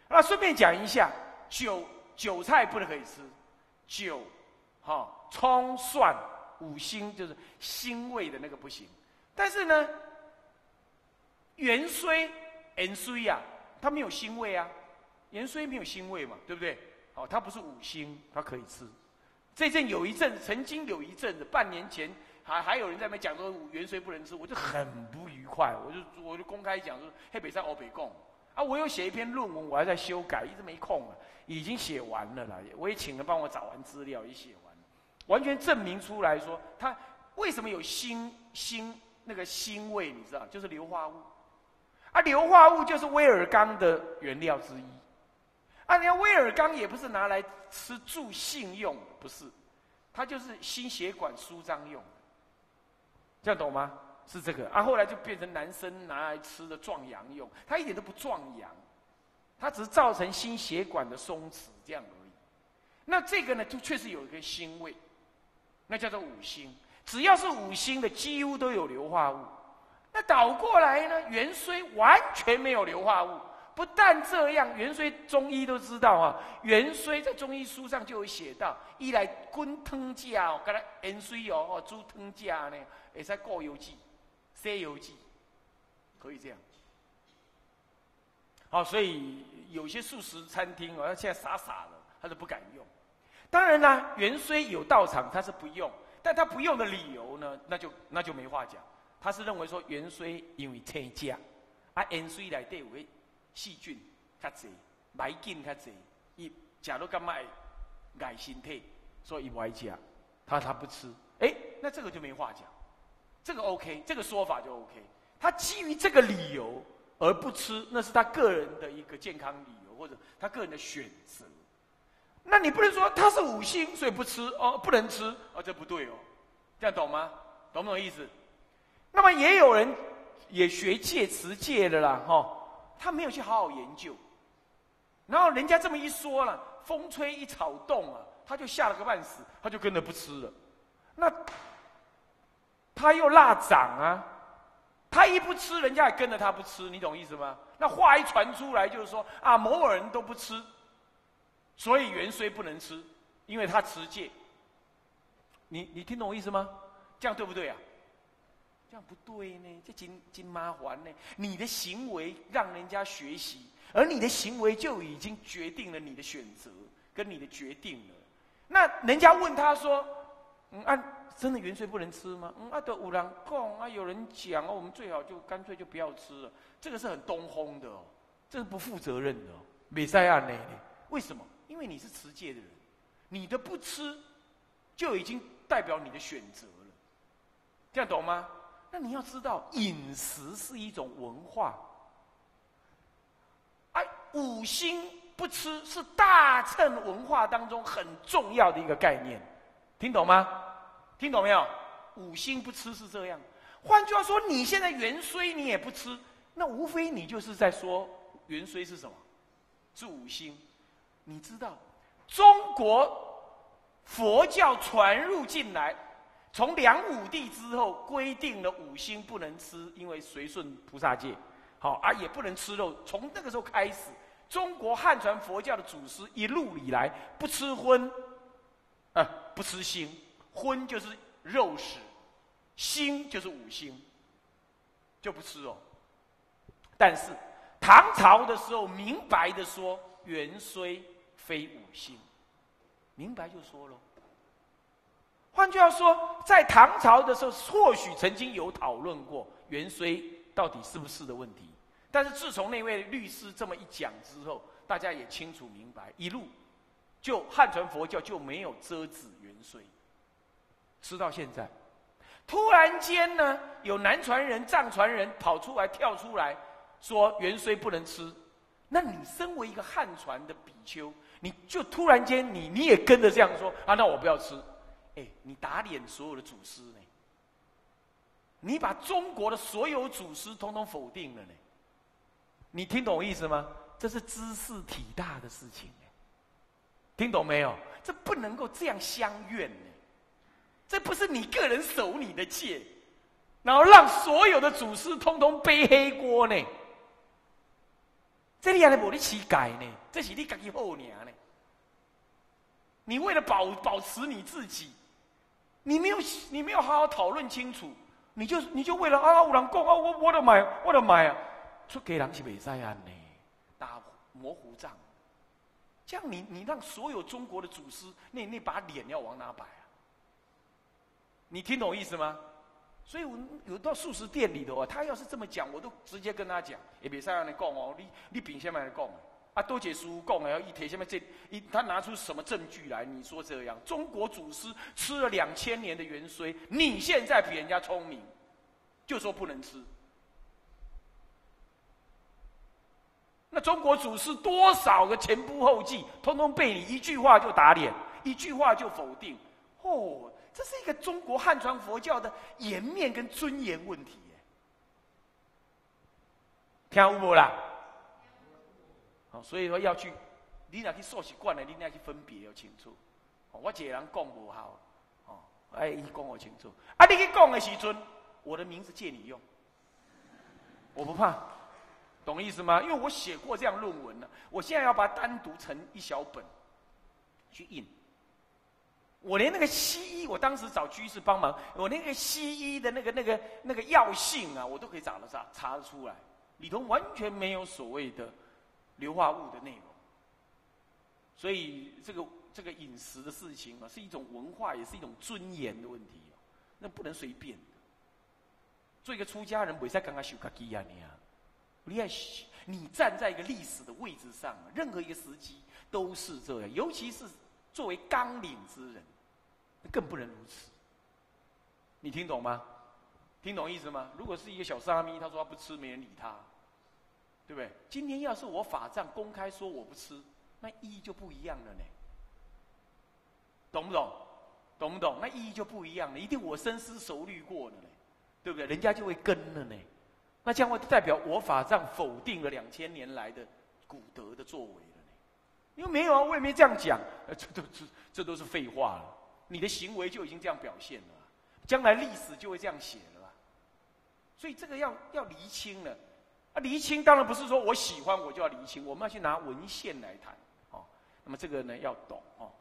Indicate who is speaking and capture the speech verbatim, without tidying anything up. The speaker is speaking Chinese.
Speaker 1: 那顺便讲一下，韭韭菜不能可以吃，韭，哈、哦，葱蒜五辛就是腥味的那个不行。但是呢，芫荽、芫荽呀，它没有腥味啊，芫荽没有腥味嘛，对不对？哦，它不是五辛，它可以吃。这阵有一阵，曾经有一阵子，半年前还还有人在那边讲说芫荽不能吃，我就很不愉快，我就我就公开讲说，黑北山欧北贡啊，我有写一篇论文，我还在修改，一直没空了，已经写完了啦，我也请人帮我找完资料，也写完了，完全证明出来说，它为什么有腥腥那个腥味，你知道，就是硫化物，啊，硫化物就是威尔刚的原料之一。啊，人家威尔刚也不是拿来吃助兴用的，不是，它就是心血管舒张用的，这样懂吗？是这个啊，后来就变成男生拿来吃的壮阳用，它一点都不壮阳，它只是造成心血管的松弛这样而已。那这个呢，就确实有一个腥味，那叫做五辛，只要是五辛的，几乎都有硫化物。那倒过来呢，芫荽完全没有硫化物。不但这样，芫荽中医都知道啊，芫荽在中医书上就有写到，一来滚汤架哦，跟它芫荽哦，哦煮汤架呢，也在过油剂、西油剂，可以这样。好、哦，所以有些素食餐厅哦，现在傻傻的，他都不敢用。当然啦，芫荽有道场他是不用，但他不用的理由呢，那就那就没话讲。他是认为说芫荽因为清价，啊芫荽内底有个细菌较侪，霾菌较侪，伊食到感觉会害身体，所以伊不爱食，他他不吃。哎、欸，那这个就没话讲，这个 OK， 这个说法就 OK。他基于这个理由而不吃，那是他个人的一个健康理由，或者他个人的选择。那你不能说他是五辛，所以不吃哦，不能吃哦，这不对哦，这样懂吗？懂不懂意思？那么也有人也学戒持戒的啦，哈、哦。他没有去好好研究，然后人家这么一说了，风吹一草动啊，他就吓了个半死，他就跟着不吃了。那他又辣长啊，他一不吃，人家也跟着他不吃，你懂意思吗？那话一传出来，就是说啊，某某人都不吃，所以芫荽不能吃，因为他持戒。你你听懂我意思吗？这样对不对啊？这样不对呢，这真真麻烦呢。你的行为让人家学习，而你的行为就已经决定了你的选择跟你的决定了。那人家问他说：“嗯，啊，真的芫荽不能吃吗？”嗯，啊，都有人讲啊，有人讲哦，我们最好就干脆就不要吃了。这个是很东风的哦，这是不负责任的哦，没在案内。为什么？因为你是持戒的人，你的不吃就已经代表你的选择了，这样懂吗？那你要知道，饮食是一种文化。哎，五辛不吃是大乘文化当中很重要的一个概念，听懂吗？听懂没有？五辛不吃是这样。换句话说，你现在芫荽你也不吃，那无非你就是在说芫荽是什么？是五辛。你知道，中国佛教传入进来。从梁武帝之后规定了五辛不能吃，因为随顺菩萨戒，好啊，也不能吃肉。从那个时候开始，中国汉传佛教的祖师一路以来不吃荤，啊，不吃腥，荤就是肉食，腥就是五辛，就不吃哦。但是唐朝的时候明白的说，芫荽非五辛，明白就说了。换句话说，在唐朝的时候，或许曾经有讨论过芫荽到底是不是的问题，但是自从那位律师这么一讲之后，大家也清楚明白，一路就汉传佛教就没有遮止芫荽，吃到现在。突然间呢，有南传人、藏传人跑出来跳出来说芫荽不能吃，那你身为一个汉传的比丘，你就突然间你你也跟着这样说啊，那我不要吃。哎，你打脸所有的祖师呢？你把中国的所有祖师统统否定了呢？你听懂我意思吗？这是知识体大的事情呢，听懂没有？这不能够这样相怨呢，这不是你个人守你的戒，然后让所有的祖师通通背黑锅呢？ 这你还无你乞改呢？这是你自己后娘呢？你为了保保持你自己，你没有你没有好好讨论清楚，你就你就为了啊，有人讲啊，我我的买我的买啊，出给人是袂使安呢，打模糊仗。这样你你让所有中国的祖师那那把脸要往哪摆啊？你听懂意思吗？所以我有到素食店里头啊，他要是这么讲，我都直接跟他讲，也别这样来讲哦，你你凭什么来讲啊？啊，多解书讲啊，一提什么这一他拿出什么证据来？你说这样，中国祖师吃了两千年的元荽，你现在比人家聪明，就说不能吃。那中国祖师多少个前仆后继，通通被你一句话就打脸，一句话就否定，哦。这是一个中国汉传佛教的颜面跟尊严问题耶，听有无啦？好，所以说要去，你若去受习惯了，你要去分别要清楚。我一个人讲无效，哦，哎，伊讲我清楚。啊，你去讲的时阵，我的名字借你用，我不怕，懂意思吗？因为我写过这样论文了，我现在要把它单独成一小本去印。我连那个西医，我当时找居士帮忙，我那个西医的那个、那个、那个药性啊，我都可以查得查查得出来，里头完全没有所谓的硫化物的内容。所以这个这个饮食的事情啊，是一种文化，也是一种尊严的问题哦，那不能随便的。做一个出家人，不是刚刚修家己啊你啊，你要你站在一个历史的位置上，任何一个时机都是这样，尤其是作为纲领之人，更不能如此。你听懂吗？听懂意思吗？如果是一个小沙弥，他说他不吃，没人理他，对不对？今天要是我法藏公开说我不吃，那意义就不一样了呢。懂不懂？懂不懂？那意义就不一样了，一定我深思熟虑过了呢，对不对？人家就会跟了呢。那这样会代表我法藏否定了两千年来的古德的作为。因为没有啊，我也没这样讲，这都这这都是废话了。你的行为就已经这样表现了，将来历史就会这样写了。所以这个要要厘清了。啊，厘清当然不是说我喜欢我就要厘清，我们要去拿文献来谈。哦，那么这个呢要懂哦。